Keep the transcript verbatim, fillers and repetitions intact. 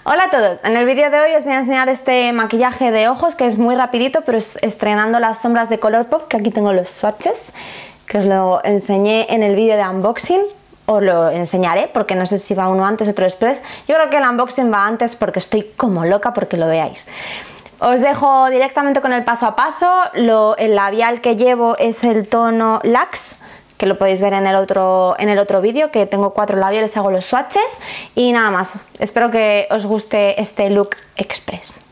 Hola a todos, en el vídeo de hoy os voy a enseñar este maquillaje de ojos que es muy rapidito, pero es estrenando las sombras de Colourpop, que aquí tengo los swatches, que os lo enseñé en el vídeo de unboxing. Os lo enseñaré porque no sé si va uno antes, otro después. Yo creo que el unboxing va antes porque estoy como loca porque lo veáis. Os dejo directamente con el paso a paso. Lo, el labial que llevo es el tono Luxe, que lo podéis ver en el otro, en el otro vídeo, que tengo cuatro labiales, hago los swatches y nada más. Espero que os guste este look express.